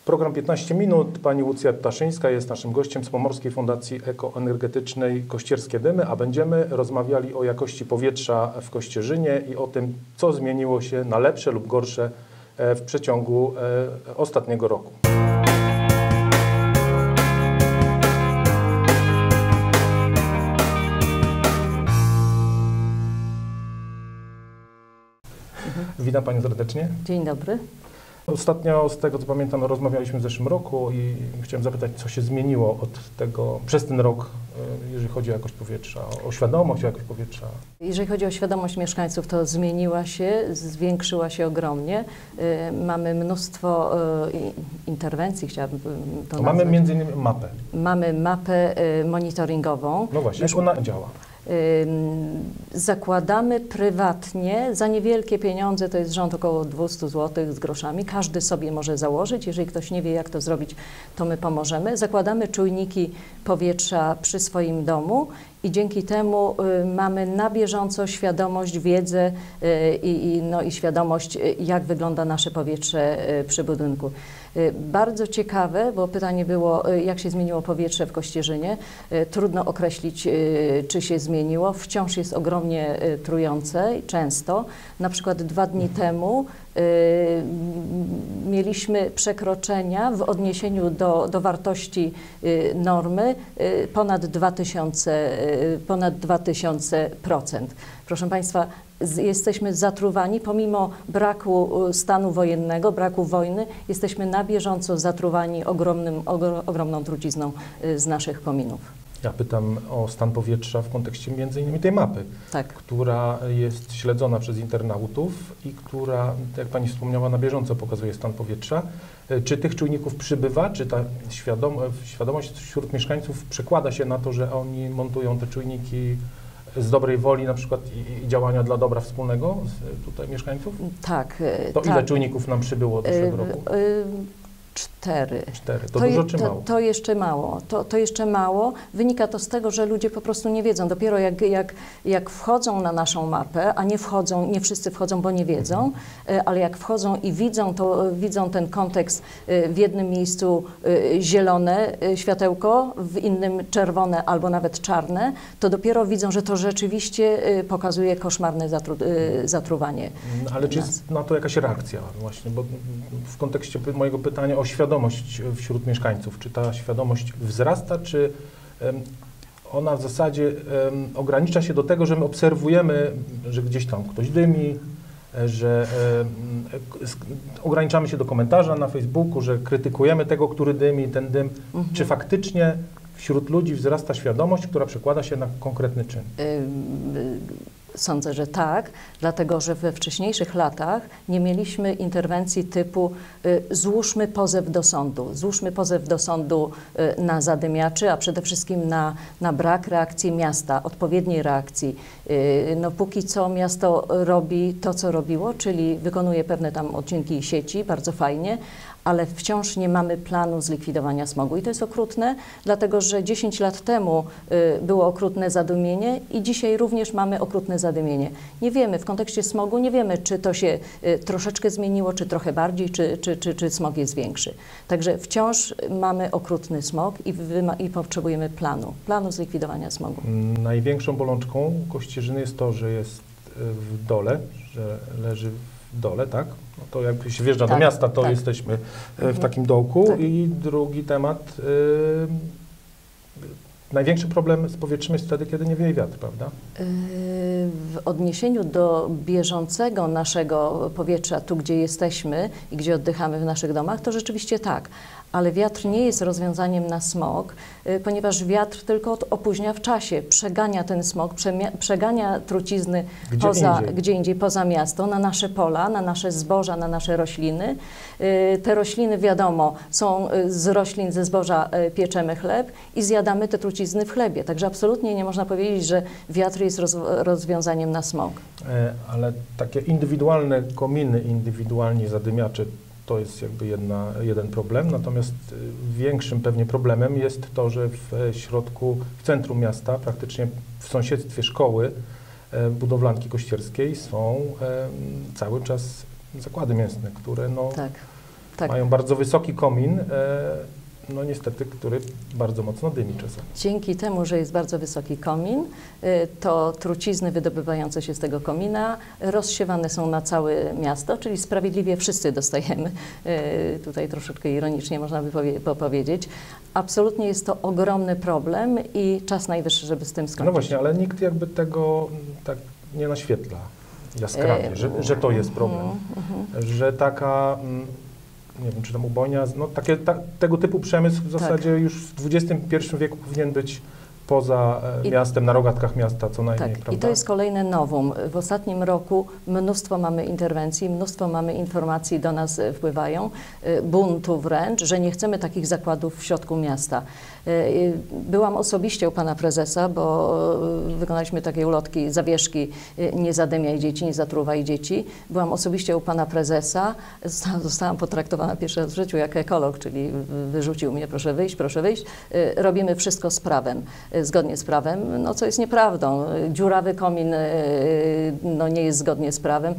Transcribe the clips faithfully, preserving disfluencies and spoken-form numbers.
Program piętnaście minut. Pani Łucja Ptaszyńska jest naszym gościem z Pomorskiej Fundacji Ekoenergetycznej Kościerskie Dymy, a będziemy rozmawiali o jakości powietrza w Kościerzynie i o tym, co zmieniło się na lepsze lub gorsze w przeciągu ostatniego roku. Witam Panią serdecznie. Dzień dobry. Ostatnio, z tego co pamiętam, rozmawialiśmy w zeszłym roku i chciałem zapytać, co się zmieniło od tego, przez ten rok, jeżeli chodzi o jakość powietrza, o świadomość o jakość powietrza. Jeżeli chodzi o świadomość mieszkańców, to zmieniła się, zwiększyła się ogromnie. Mamy mnóstwo interwencji, chciałabym to nazwać. Mamy między innymi mapę. Mamy mapę monitoringową. No właśnie, jak ona działa? Zakładamy prywatnie za niewielkie pieniądze, to jest rząd około dwieście złotych z groszami. Każdy sobie może założyć. Jeżeli ktoś nie wie, jak to zrobić, to my pomożemy. Zakładamy czujniki powietrza przy swoim domu i dzięki temu y, mamy na bieżąco świadomość, wiedzę y, i, no, i świadomość, y, jak wygląda nasze powietrze y, przy budynku. Y, bardzo ciekawe, bo pytanie było, y, jak się zmieniło powietrze w Kościerzynie. Y, trudno określić, y, czy się zmieniło. Wciąż jest ogromnie y, trujące, często. Na przykład dwa dni temu y, mieliśmy przekroczenia w odniesieniu do, do wartości y, normy y, ponad dwa tysiące ponad dwa tysiące procent. Proszę Państwa, z, jesteśmy zatruwani, pomimo braku stanu wojennego, braku wojny, jesteśmy na bieżąco zatruwani ogromnym, ogro, ogromną trucizną z naszych kominów. Ja pytam o stan powietrza w kontekście między innymi tej mapy, tak. która jest śledzona przez internautów i która, jak Pani wspomniała, na bieżąco pokazuje stan powietrza. Czy tych czujników przybywa, czy ta świadom świadomość wśród mieszkańców przekłada się na to, że oni montują te czujniki z dobrej woli na przykład i, i działania dla dobra wspólnego z, tutaj mieszkańców? Tak. To tak. ile czujników nam przybyło do zeszłego roku? Y, y Cztery. Cztery. To, to dużo je, czy to, mało? To jeszcze mało. To, to jeszcze mało. Wynika to z tego, że ludzie po prostu nie wiedzą. Dopiero jak, jak, jak wchodzą na naszą mapę, a nie wchodzą, nie wszyscy wchodzą, bo nie wiedzą, mhm. ale jak wchodzą i widzą, to, widzą ten kontekst w jednym miejscu zielone światełko, w innym czerwone albo nawet czarne, to dopiero widzą, że to rzeczywiście pokazuje koszmarne zatru, zatruwanie. Ale czy jest na to jakaś reakcja właśnie? Bo w kontekście mojego pytania o świadomość wśród mieszkańców. Czy ta świadomość wzrasta, czy um, ona w zasadzie um, ogranicza się do tego, że my obserwujemy, że gdzieś tam ktoś dymi, że um, ograniczamy się do komentarza na Facebooku, że krytykujemy tego, który dymi, ten dym. Mhm. Czy faktycznie wśród ludzi wzrasta świadomość, która przekłada się na konkretny czyn? Sądzę, że tak, dlatego że we wcześniejszych latach nie mieliśmy interwencji typu y, złóżmy pozew do sądu, złóżmy pozew do sądu y, na zadymiaczy, a przede wszystkim na, na brak reakcji miasta, odpowiedniej reakcji. Y, no póki co miasto robi to, co robiło, czyli wykonuje pewne tam odcinki sieci, bardzo fajnie, ale wciąż nie mamy planu zlikwidowania smogu. I to jest okrutne, dlatego że dziesięć lat temu y, było okrutne zadumienie i dzisiaj również mamy okrutne zadymienie. Nie wiemy, w kontekście smogu nie wiemy, czy to się y, troszeczkę zmieniło, czy trochę bardziej, czy, czy, czy, czy smog jest większy. Także wciąż mamy okrutny smog i, i potrzebujemy planu, planu zlikwidowania smogu. Największą bolączką Kościerzyny jest to, że jest w dole, że leży w dole, tak? No to jak się wjeżdża tak, do miasta, to tak. jesteśmy w takim dołku. Tak. I drugi temat, yy, największy problem z powietrzem jest wtedy, kiedy nie wieje wiatr, prawda? W odniesieniu do bieżącego naszego powietrza, tu gdzie jesteśmy i gdzie oddychamy w naszych domach, to rzeczywiście tak. Ale wiatr nie jest rozwiązaniem na smog, ponieważ wiatr tylko opóźnia w czasie, przegania ten smog, przegania trucizny gdzie, poza, indziej. gdzie indziej poza miasto, na nasze pola, na nasze zboża, na nasze rośliny. Te rośliny, wiadomo, są z roślin, ze zboża pieczemy chleb i zjadamy te trucizny w chlebie. Także absolutnie nie można powiedzieć, że wiatr jest roz, rozwiązaniem na smog. Ale takie indywidualne kominy, indywidualni zadymiacze, to jest jakby jedna, jeden problem, natomiast większym pewnie problemem jest to, że w środku, w centrum miasta, praktycznie w sąsiedztwie szkoły budowlanki kościerskiej są cały czas zakłady mięsne, które no, tak. tak. mają bardzo wysoki komin, e, no niestety, który bardzo mocno dymi czasami. Dzięki temu, że jest bardzo wysoki komin, to trucizny wydobywające się z tego komina rozsiewane są na całe miasto, czyli sprawiedliwie wszyscy dostajemy, tutaj troszeczkę ironicznie można by powie powiedzieć. Absolutnie jest to ogromny problem i czas najwyższy, żeby z tym skończyć. No właśnie, ale nikt jakby tego tak nie naświetla jaskrawie, że, że to jest problem, że taka... nie wiem, czy tam ubojnia, no takie, ta, tego typu przemysł w zasadzie tak. już w dwudziestym pierwszym wieku powinien być poza e, miastem, na rogatkach miasta co najmniej, tak. prawda? I to jest kolejne novum. W ostatnim roku mnóstwo mamy interwencji, mnóstwo mamy informacji do nas wpływają, buntu wręcz, że nie chcemy takich zakładów w środku miasta. Byłam osobiście u pana prezesa, bo wykonaliśmy takie ulotki, zawieszki, nie zadymiaj dzieci, nie zatruwaj dzieci. Byłam osobiście u pana prezesa, zostałam potraktowana pierwszy raz w życiu jak ekolog, czyli wyrzucił mnie, proszę wyjść, proszę wyjść. Robimy wszystko z prawem, zgodnie z prawem, no co jest nieprawdą. Dziurawy komin no, nie jest zgodnie z prawem.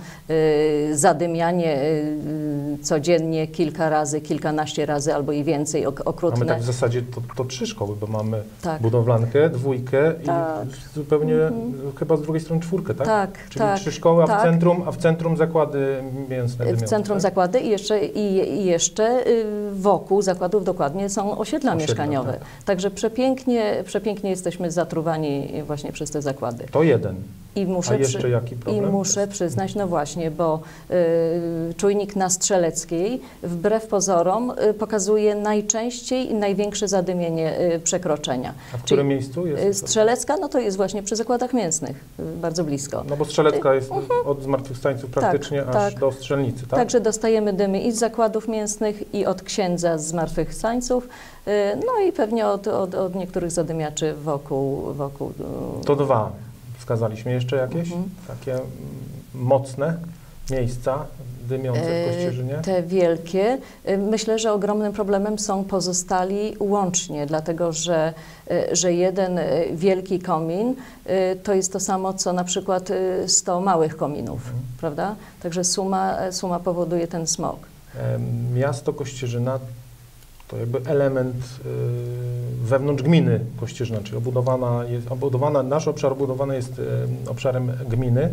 Zadymianie codziennie kilka razy, kilkanaście razy albo i więcej okrutne. Mamy tak w zasadzie to, to trzy szkoły, bo mamy tak. budowlankę, dwójkę tak. i zupełnie mm -hmm. chyba z drugiej strony czwórkę, tak? Tak, Czyli tak, trzy szkoły, a, tak. w centrum, a w centrum zakłady mięsne. W centrum tak? zakłady i jeszcze, i, i jeszcze wokół zakładów dokładnie są osiedla, osiedla mieszkaniowe. Tak. Także przepięknie, przepięknie jesteśmy zatruwani właśnie przez te zakłady. To jeden. I muszę, a jeszcze przy, jaki problem I muszę jest? przyznać, no właśnie, bo y, czujnik na Strzeleckiej wbrew pozorom y, pokazuje najczęściej i największe zadymienie y, przekroczenia. A w którym Czyli miejscu jest? Strzelecka, no to jest właśnie przy zakładach mięsnych, y, bardzo blisko. No bo Strzelecka jest y, od zmartwychwstańców praktycznie tak, aż tak. do Strzelnicy, tak? Także dostajemy dymy i z zakładów mięsnych, i od księdza z zmartwychwstańców, y, no i pewnie od, od, od niektórych zadymiaczy wokół. wokół y, to dwa. Wskazaliśmy jeszcze jakieś mhm. takie m, mocne miejsca dymiące w Kościerzynie? Te wielkie. Myślę, że ogromnym problemem są pozostali łącznie, dlatego że, że jeden wielki komin to jest to samo, co na przykład sto małych kominów, mhm. prawda? Także suma, suma powoduje ten smog. Miasto Kościerzyna to jakby element y, wewnątrz gminy Kościerzyna, czyli obudowana jest, obudowana, nasz obszar obudowany jest y, obszarem gminy,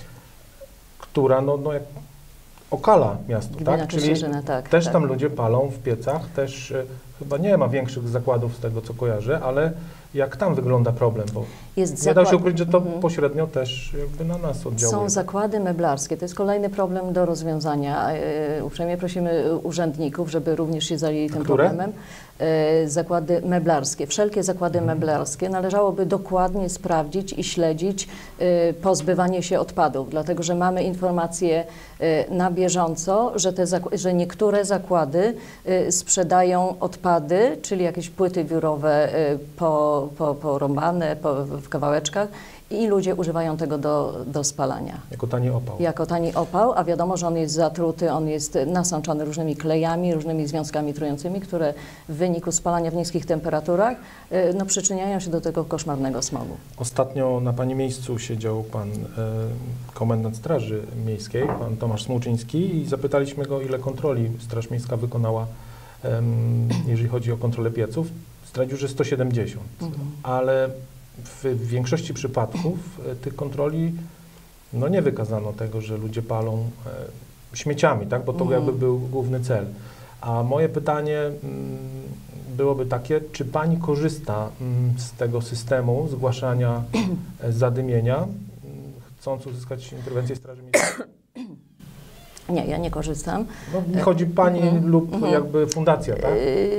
która no, no jak okala miasto, Gmina tak? Czyli tak, też tak. tam ludzie palą w piecach, też y, chyba nie ma większych zakładów z tego, co kojarzę, ale jak tam wygląda problem, bo jest nie zakład... da się ukryć, że to mhm. pośrednio też jakby na nas oddziałuje. Są zakłady meblarskie, to jest kolejny problem do rozwiązania. E, uprzejmie prosimy urzędników, żeby również się zajęli tym Które? problemem. E, zakłady meblarskie, wszelkie zakłady mhm. meblarskie należałoby dokładnie sprawdzić i śledzić e, pozbywanie się odpadów, dlatego że mamy informacje e, na bieżąco, że, te że niektóre zakłady e, sprzedają odpady, czyli jakieś płyty biurowe e, po Po, porąbane po, w kawałeczkach i ludzie używają tego do, do spalania. Jako tani opał. Jako tani opał, a wiadomo, że on jest zatruty, on jest nasączony różnymi klejami, różnymi związkami trującymi, które w wyniku spalania w niskich temperaturach no, przyczyniają się do tego koszmarnego smogu. Ostatnio na Pani miejscu siedział Pan e, komendant Straży Miejskiej, Pan Tomasz Smułczyński i zapytaliśmy go, ile kontroli Straż Miejska wykonała, e, jeżeli chodzi o kontrolę pieców. Zdradził, że sto siedemdziesiąt, mhm. ale w większości przypadków e, tych kontroli no nie wykazano tego, że ludzie palą e, śmieciami, tak? Bo to mhm. jakby był główny cel. A moje pytanie mm, byłoby takie, czy Pani korzysta mm, z tego systemu zgłaszania e, zadymienia, mm, chcąc uzyskać interwencję Straży Miejskiej? Nie, ja nie korzystam. No, chodzi Pani mhm. lub mhm. jakby fundacja, tak?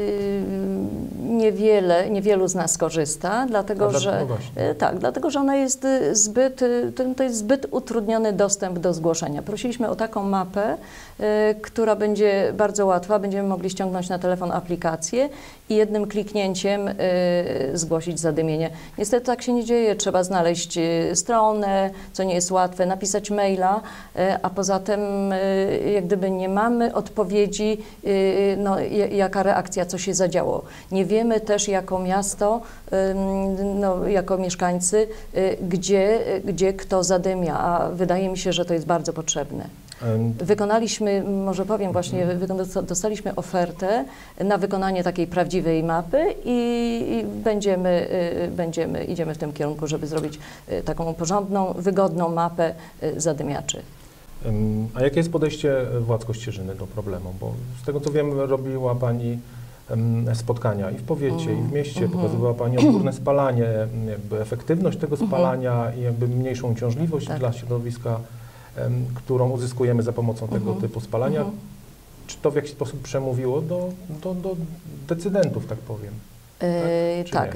Niewiele, niewielu z nas korzysta, dlatego dla, że no tak, dlatego że ona jest zbyt, to jest zbyt utrudniony dostęp do zgłoszenia. Prosiliśmy o taką mapę, y, która będzie bardzo łatwa, będziemy mogli ściągnąć na telefon aplikację i jednym kliknięciem y, zgłosić zadymienie. Niestety tak się nie dzieje, trzeba znaleźć stronę, co nie jest łatwe, napisać maila, y, a poza tym y, jak gdyby nie mamy odpowiedzi, y, no, jaka reakcja, co się zadziało. Nie wiemy też jako miasto, no, jako mieszkańcy, gdzie, gdzie kto zadymia, a wydaje mi się, że to jest bardzo potrzebne. Wykonaliśmy, może powiem właśnie, dostaliśmy ofertę na wykonanie takiej prawdziwej mapy i, i będziemy, będziemy, idziemy w tym kierunku, żeby zrobić taką porządną, wygodną mapę zadymiaczy. A jakie jest podejście władz Kościerzyny do problemu? Bo z tego co wiem, robiła Pani spotkania i w powiecie, mm. i w mieście, mm. pokazywała Pani odgórne spalanie, jakby efektywność tego spalania mm. i jakby mniejszą uciążliwość tak. dla środowiska, um, którą uzyskujemy za pomocą tego mm. typu spalania. Mm. Czy to w jakiś sposób przemówiło do, do, do decydentów, tak powiem? Tak, tak,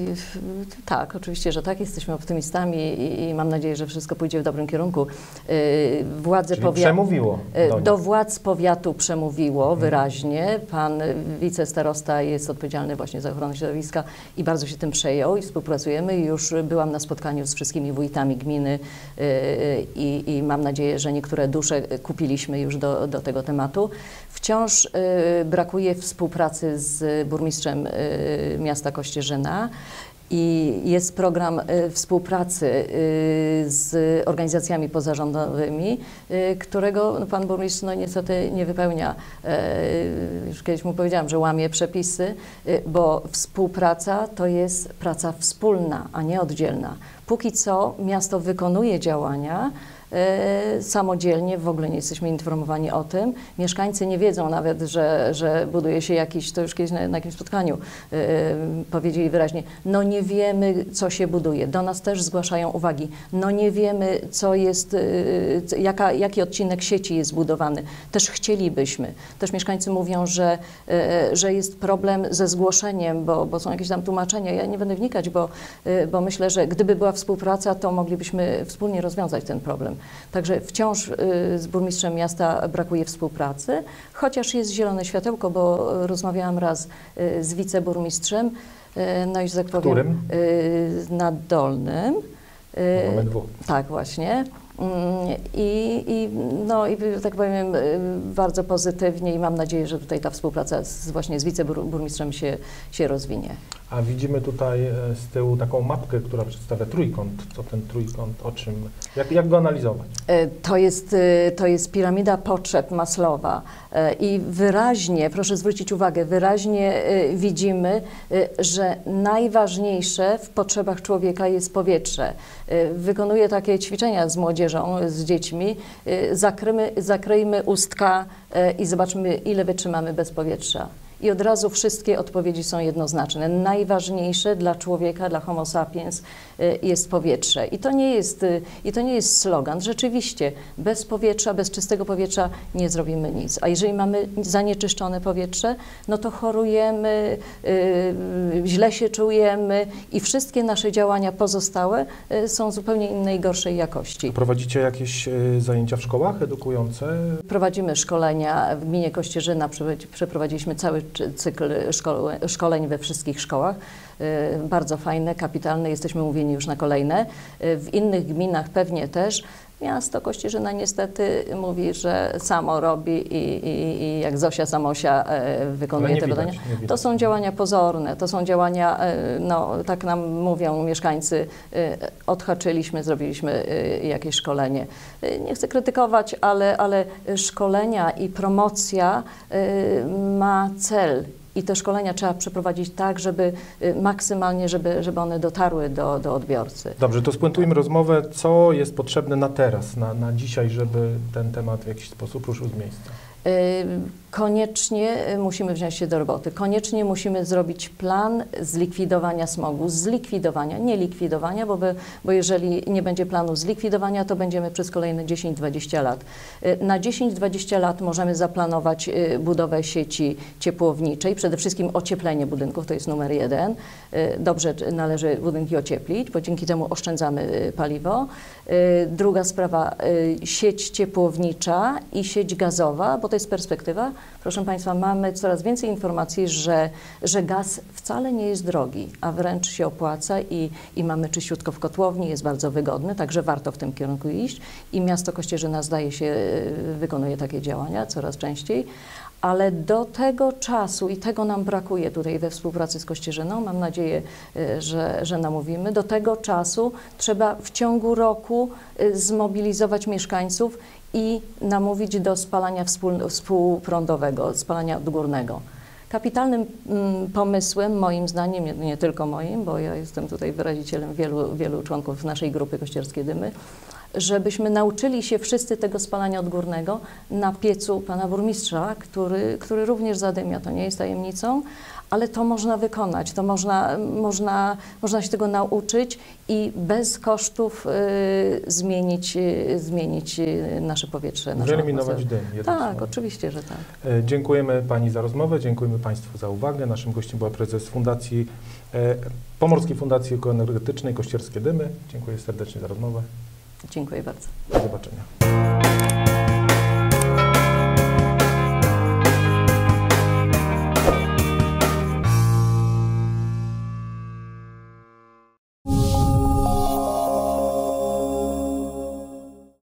tak, oczywiście, że tak. Jesteśmy optymistami i, i mam nadzieję, że wszystko pójdzie w dobrym kierunku. Władze Czyli przemówiło do, do władz powiatu przemówiło hmm. wyraźnie. Pan wicestarosta jest odpowiedzialny właśnie za ochronę środowiska i bardzo się tym przejął i współpracujemy. Już byłam na spotkaniu z wszystkimi wójtami gminy i, i mam nadzieję, że niektóre dusze kupiliśmy już do, do tego tematu. Wciąż brakuje współpracy z burmistrzem miasta Kościerzyna i jest program współpracy z organizacjami pozarządowymi, którego no, pan burmistrz no, niestety nie wypełnia. Już kiedyś mu powiedziałam, że łamie przepisy, bo współpraca to jest praca wspólna, a nie oddzielna. Póki co miasto wykonuje działania E, samodzielnie, w ogóle nie jesteśmy informowani o tym. Mieszkańcy nie wiedzą nawet, że, że buduje się jakiś, to już kiedyś na, na jakimś spotkaniu e, powiedzieli wyraźnie, no nie wiemy, co się buduje. Do nas też zgłaszają uwagi. No nie wiemy, co jest, e, jaka, jaki odcinek sieci jest zbudowany. Też chcielibyśmy. Też mieszkańcy mówią, że, e, że jest problem ze zgłoszeniem, bo, bo są jakieś tam tłumaczenia. Ja nie będę wnikać, bo, e, bo myślę, że gdyby była współpraca, to moglibyśmy wspólnie rozwiązać ten problem. Także wciąż y, z burmistrzem miasta brakuje współpracy, chociaż jest zielone światełko, bo rozmawiałam raz y, z wiceburmistrzem, y, no i że tak powiem, Którym? Y, na Dolnym. Y, Mamy dwóch. Tak, właśnie. I, i, no, i tak powiem bardzo pozytywnie i mam nadzieję, że tutaj ta współpraca z, właśnie z wiceburmistrzem się, się rozwinie. A widzimy tutaj z tyłu taką mapkę, która przedstawia trójkąt. Co ten trójkąt, o czym, jak, jak go analizować? To jest, to jest piramida potrzeb Maslowa i wyraźnie, proszę zwrócić uwagę, wyraźnie widzimy, że najważniejsze w potrzebach człowieka jest powietrze. Wykonuję takie ćwiczenia z młodzieżą, z dziećmi. Zakrymy, zakryjmy ustka i zobaczmy, ile wytrzymamy bez powietrza. I od razu wszystkie odpowiedzi są jednoznaczne. Najważniejsze dla człowieka, dla homo sapiens jest powietrze. I to nie jest, i to nie jest slogan. Rzeczywiście, bez powietrza, bez czystego powietrza nie zrobimy nic. A jeżeli mamy zanieczyszczone powietrze, no to chorujemy, yy, źle się czujemy i wszystkie nasze działania pozostałe yy, są zupełnie innej, gorszej jakości. A prowadzicie jakieś yy, zajęcia w szkołach edukujące? Prowadzimy szkolenia. W gminie Kościerzyna przeprowadziliśmy cały cykl szkole, szkoleń we wszystkich szkołach. Bardzo fajne, kapitalne, jesteśmy umówieni już na kolejne. W innych gminach pewnie też. Miasto Kościerzyna niestety mówi, że samo robi i, i, i jak Zosia Samosia e, wykonuje te badania. To są działania pozorne, to są działania, e, no tak nam mówią mieszkańcy, e, odhaczyliśmy, zrobiliśmy e, jakieś szkolenie. E, nie chcę krytykować, ale, ale szkolenia i promocja e, ma cel. I te szkolenia trzeba przeprowadzić tak, żeby maksymalnie, żeby, żeby one dotarły do, do odbiorcy. Dobrze, to spuentujmy rozmowę. Co jest potrzebne na teraz, na, na dzisiaj, żeby ten temat w jakiś sposób ruszył z miejsca? Koniecznie musimy wziąć się do roboty. Koniecznie musimy zrobić plan zlikwidowania smogu. Zlikwidowania, nie likwidowania, bo, by, bo jeżeli nie będzie planu zlikwidowania, to będziemy przez kolejne dziesięć dwadzieścia lat. Na dziesięć dwadzieścia lat możemy zaplanować budowę sieci ciepłowniczej, przede wszystkim ocieplenie budynków, to jest numer jeden. Dobrze należy budynki ocieplić, bo dzięki temu oszczędzamy paliwo. Druga sprawa, sieć ciepłownicza i sieć gazowa, bo to jest perspektywa. Proszę Państwa, mamy coraz więcej informacji, że, że gaz wcale nie jest drogi, a wręcz się opłaca i, i mamy czyściutko w kotłowni, jest bardzo wygodny, także warto w tym kierunku iść i miasto Kościerzyna zdaje się wykonuje takie działania coraz częściej. ale do tego czasu, i tego nam brakuje tutaj we współpracy z Kościerzyną, mam nadzieję, y, że, że namówimy, do tego czasu trzeba w ciągu roku y, zmobilizować mieszkańców i namówić do spalania współ, współprądowego, spalania odgórnego. Kapitalnym mm, pomysłem, moim zdaniem, nie, nie tylko moim, bo ja jestem tutaj wyrazicielem wielu, wielu członków naszej grupy Kościerskie Dymy, żebyśmy nauczyli się wszyscy tego spalania odgórnego na piecu pana burmistrza, który, który również zadymia, to nie jest tajemnicą, ale to można wykonać, to można, można, można się tego nauczyć i bez kosztów y, zmienić, y, zmienić y, nasze powietrze. naszą Wyeliminować atmosferę. dym. jednym Tak, słowem. oczywiście, że tak. E, Dziękujemy Pani za rozmowę, dziękujemy Państwu za uwagę. Naszym gościem była prezes Fundacji, e, Pomorskiej Fundacji Ekoenergetycznej Kościerskie Dymy. Dziękuję serdecznie za rozmowę. Dziękuję bardzo. Do zobaczenia.